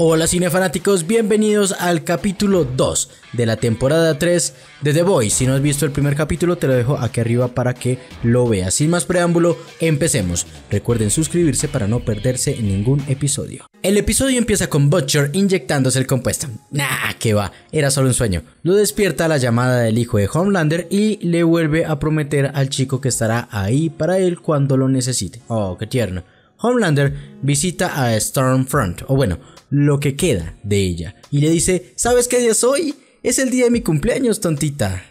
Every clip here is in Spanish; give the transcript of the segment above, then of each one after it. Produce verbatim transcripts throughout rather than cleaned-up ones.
Hola cinefanáticos, bienvenidos al capítulo dos de la temporada tres de The Boys. Si no has visto el primer capítulo te lo dejo aquí arriba para que lo veas. Sin más preámbulo, empecemos. Recuerden suscribirse para no perderse ningún episodio. El episodio empieza con Butcher inyectándose el compuesto. Nah, que va, era solo un sueño. Lo despierta la llamada del hijo de Homelander y le vuelve a prometer al chico que estará ahí para él cuando lo necesite. Oh, qué tierno. Homelander visita a Stormfront, o bueno, lo que queda de ella, y le dice: ¿sabes qué día es hoy? Es el día de mi cumpleaños, tontita.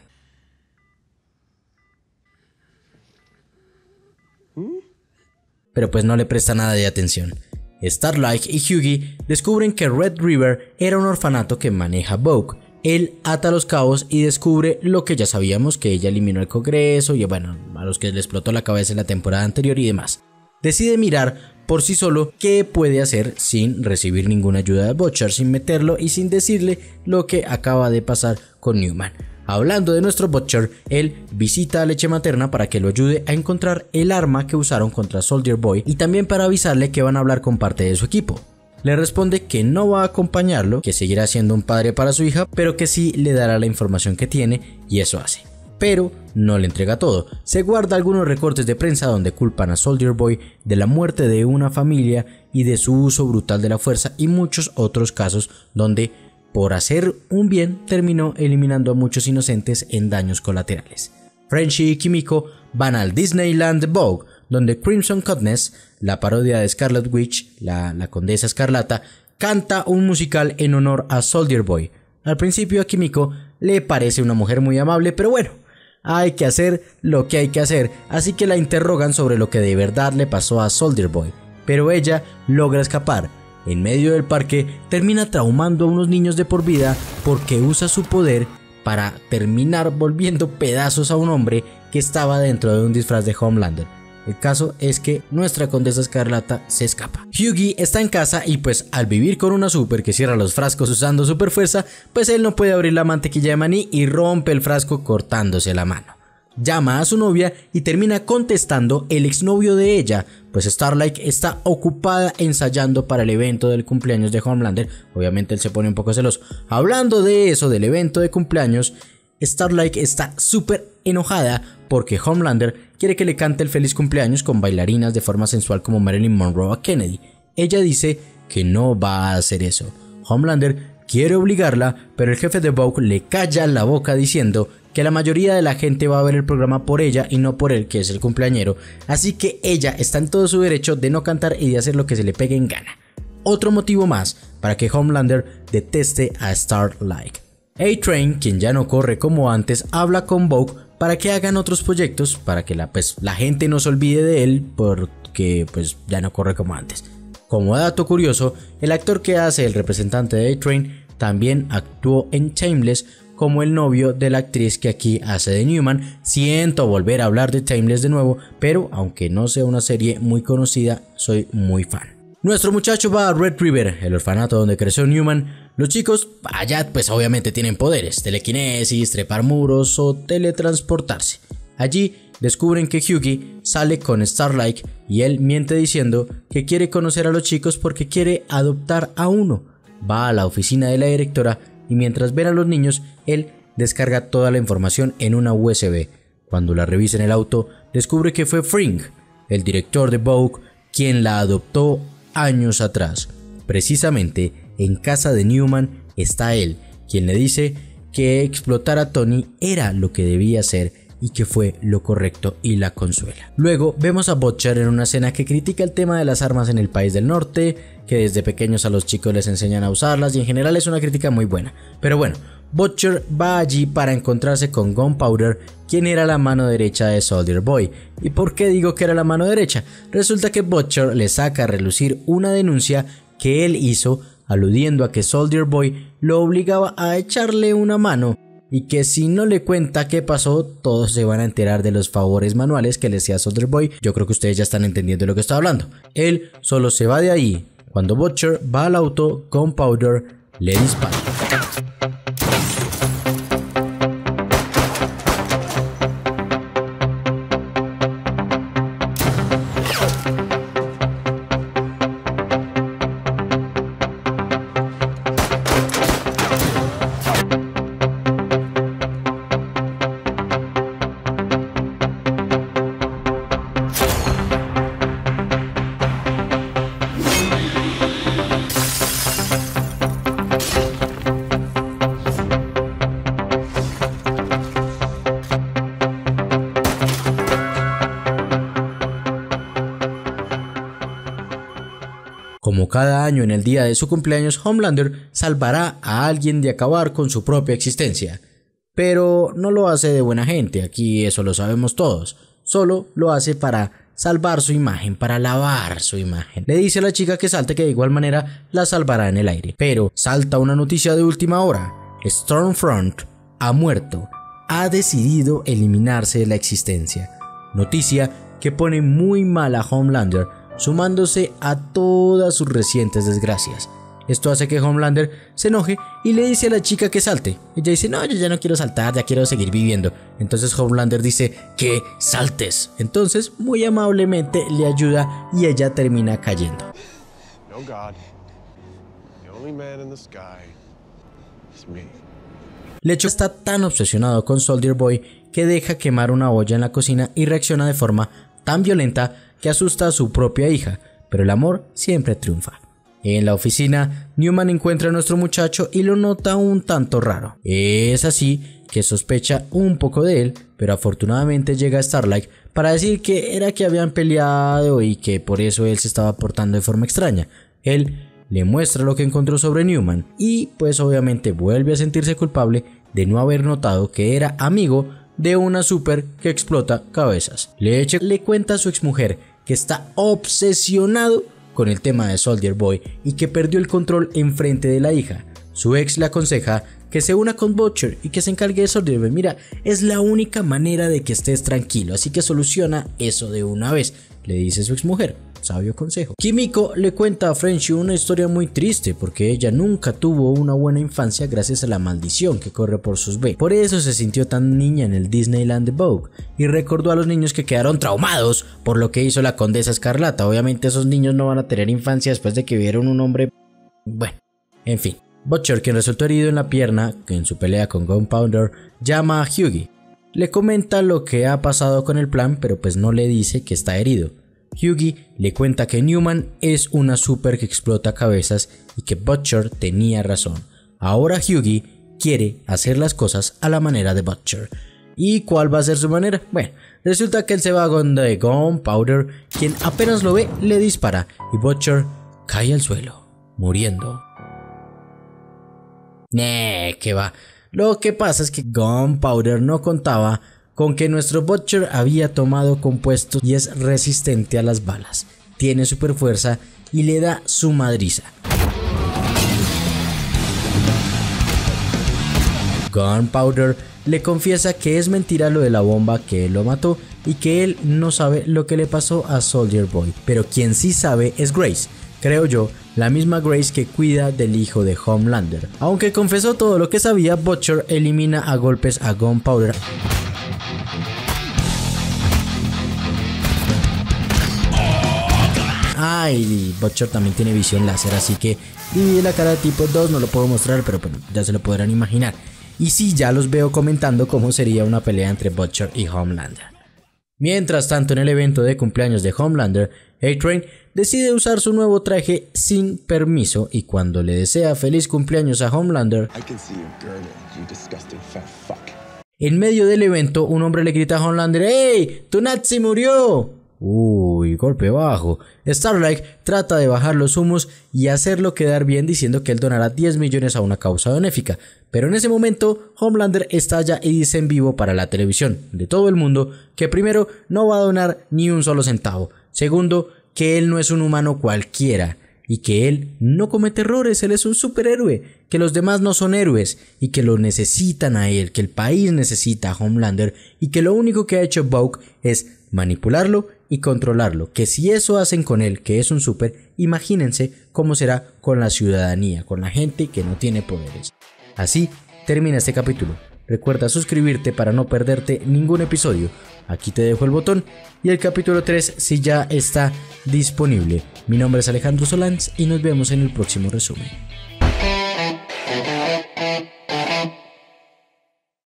Pero pues no le presta nada de atención. Starlight y Hughie descubren que Red River era un orfanato que maneja Vogue. Él ata los cabos y descubre lo que ya sabíamos, que ella eliminó el Congreso y bueno, a los que le explotó la cabeza en la temporada anterior y demás. Decide mirar por sí solo qué puede hacer sin recibir ninguna ayuda de Butcher, sin meterlo y sin decirle lo que acaba de pasar con Newman. Hablando de nuestro Butcher, él visita a Leche Materna para que lo ayude a encontrar el arma que usaron contra Soldier Boy y también para avisarle que van a hablar con parte de su equipo. Le responde que no va a acompañarlo, que seguirá siendo un padre para su hija, pero que sí le dará la información que tiene, y eso hace. Pero no le entrega todo. Se guarda algunos recortes de prensa donde culpan a Soldier Boy de la muerte de una familia y de su uso brutal de la fuerza, y muchos otros casos donde por hacer un bien terminó eliminando a muchos inocentes en daños colaterales. Frenchie y Kimiko van al Disneyland Vogue, donde Crimson Cutness, la parodia de Scarlet Witch, la, la condesa escarlata, canta un musical en honor a Soldier Boy. Al principio a Kimiko le parece una mujer muy amable, pero bueno, hay que hacer lo que hay que hacer, así que la interrogan sobre lo que de verdad le pasó a Soldier Boy, pero ella logra escapar. En medio del parque termina traumando a unos niños de por vida porque usa su poder para terminar volviendo pedazos a un hombre que estaba dentro de un disfraz de Homelander. El caso es que nuestra condesa escarlata se escapa. Hughie está en casa y pues al vivir con una super que cierra los frascos usando super fuerza, pues él no puede abrir la mantequilla de maní y rompe el frasco cortándose la mano. Llama a su novia y termina contestando el exnovio de ella, pues Starlight está ocupada ensayando para el evento del cumpleaños de Homelander. Obviamente él se pone un poco celoso. Hablando de eso, del evento de cumpleaños, Starlight está súper enojada porque Homelander quiere que le cante el feliz cumpleaños con bailarinas de forma sensual como Marilyn Monroe a Kennedy. Ella dice que no va a hacer eso. Homelander quiere obligarla, pero el jefe de Vogue le calla la boca diciendo que la mayoría de la gente va a ver el programa por ella y no por él, que es el cumpleañero, así que ella está en todo su derecho de no cantar y de hacer lo que se le pegue en gana. Otro motivo más para que Homelander deteste a Starlight. A-Train, quien ya no corre como antes, habla con Vogue para que hagan otros proyectos, para que la, pues, la gente no se olvide de él porque pues, ya no corre como antes. Como dato curioso, el actor que hace el representante de A-Train también actuó en Shameless como el novio de la actriz que aquí hace de Newman. Siento volver a hablar de Shameless de nuevo, pero aunque no sea una serie muy conocida, soy muy fan. Nuestro muchacho va a Red River, el orfanato donde creció Newman. Los chicos allá pues obviamente tienen poderes, telequinesis, trepar muros o teletransportarse. Allí descubren que Hughie sale con Starlight y él miente diciendo que quiere conocer a los chicos porque quiere adoptar a uno. Va a la oficina de la directora y mientras ven a los niños, él descarga toda la información en una U S B. Cuando la revisa en el auto, descubre que fue Frink, el director de Vogue, quien la adoptó años atrás. Precisamente en casa de Newman está él, quien le dice que explotar a Tony era lo que debía hacer y que fue lo correcto y la consuela. Luego vemos a Butcher en una escena que critica el tema de las armas en el país del norte, que desde pequeños a los chicos les enseñan a usarlas y en general es una crítica muy buena. Pero bueno, Butcher va allí para encontrarse con Gunpowder, quien era la mano derecha de Soldier Boy. ¿Y por qué digo que era la mano derecha? Resulta que Butcher le saca a relucir una denuncia que él hizo aludiendo a que Soldier Boy lo obligaba a echarle una mano y que si no le cuenta qué pasó, todos se van a enterar de los favores manuales que le hacía Soldier Boy. Yo creo que ustedes ya están entendiendo de lo que estoy hablando. Él solo se va de ahí. Cuando Butcher va al auto, Gunpowder le dispara. cada año en el día de su cumpleaños, Homelander salvará a alguien de acabar con su propia existencia. Pero no lo hace de buena gente, aquí eso lo sabemos todos. Solo lo hace para salvar su imagen, para lavar su imagen. Le dice a la chica que salte, que de igual manera la salvará en el aire. Pero salta una noticia de última hora. Stormfront ha muerto. Ha decidido eliminarse de la existencia. Noticia que pone muy mal a Homelander, sumándose a todas sus recientes desgracias. Esto hace que Homelander se enoje y le dice a la chica que salte. Ella dice, no, yo ya no quiero saltar, ya quiero seguir viviendo. Entonces Homelander dice, que saltes. Entonces, muy amablemente le ayuda y ella termina cayendo. No God. The only man in the sky is me. Lecho está tan obsesionado con Soldier Boy que deja quemar una olla en la cocina y reacciona de forma tan violenta que asusta a su propia hija, pero el amor siempre triunfa. En la oficina, Newman encuentra a nuestro muchacho y lo nota un tanto raro. Es así que sospecha un poco de él, pero afortunadamente llega Starlight para decir que era que habían peleado y que por eso él se estaba portando de forma extraña. Él le muestra lo que encontró sobre Newman y pues obviamente vuelve a sentirse culpable de no haber notado que era amigo de una super que explota cabezas. Leche le cuenta a su exmujer que está obsesionado con el tema de Soldier Boy y que perdió el control enfrente de la hija. Su ex le aconseja que se una con Butcher y que se encargue de Soldier Boy. Mira, es la única manera de que estés tranquilo, así que soluciona eso de una vez, le dice su exmujer. Sabio consejo. Kimiko le cuenta a Frenchy una historia muy triste porque ella nunca tuvo una buena infancia gracias a la maldición que corre por sus venas. Por eso se sintió tan niña en el Disneyland de Vogue y recordó a los niños que quedaron traumados por lo que hizo la Condesa Escarlata. Obviamente esos niños no van a tener infancia después de que vieron un hombre... Bueno, en fin. Butcher, quien resultó herido en la pierna en su pelea con Gunpowder, llama a Hughie. Le comenta lo que ha pasado con el plan, pero pues no le dice que está herido. Hughie le cuenta que Newman es una super que explota cabezas y que Butcher tenía razón. Ahora Hughie quiere hacer las cosas a la manera de Butcher. ¿Y cuál va a ser su manera? Bueno, resulta que él se va con The Gunpowder, quien apenas lo ve le dispara y Butcher cae al suelo, muriendo. Nee, que va. Lo que pasa es que Gunpowder no contaba con que nuestro Butcher había tomado compuestos y es resistente a las balas, tiene super fuerza y le da su madriza. Gunpowder le confiesa que es mentira lo de la bomba, que él lo mató y que él no sabe lo que le pasó a Soldier Boy, pero quien sí sabe es Grace, creo yo, la misma Grace que cuida del hijo de Homelander. Aunque confesó todo lo que sabía, Butcher elimina a golpes a Gunpowder. Ah, y Butcher también tiene visión láser, así que divide la cara de tipo dos, no lo puedo mostrar, pero bueno, ya se lo podrán imaginar. Y sí, ya los veo comentando cómo sería una pelea entre Butcher y Homelander. Mientras tanto, en el evento de cumpleaños de Homelander, A-Train decide usar su nuevo traje sin permiso y cuando le desea feliz cumpleaños a Homelander, en medio del evento un hombre le grita a Homelander, ¡Hey! ¡Tu Nazi murió! Uy, golpe bajo. Starlight trata de bajar los humos y hacerlo quedar bien diciendo que él donará diez millones a una causa benéfica, pero en ese momento Homelander estalla y dice en vivo para la televisión de todo el mundo que primero no va a donar ni un solo centavo, segundo que él no es un humano cualquiera y que él no comete errores, él es un superhéroe, que los demás no son héroes y que lo necesitan a él, que el país necesita a Homelander y que lo único que ha hecho Vogue es manipularlo y controlarlo, que si eso hacen con él, que es un super, imagínense cómo será con la ciudadanía, con la gente que no tiene poderes. Así termina este capítulo. Recuerda suscribirte para no perderte ningún episodio. Aquí te dejo el botón y el capítulo tres si ya está disponible. Mi nombre es Alejandro Solans y nos vemos en el próximo resumen.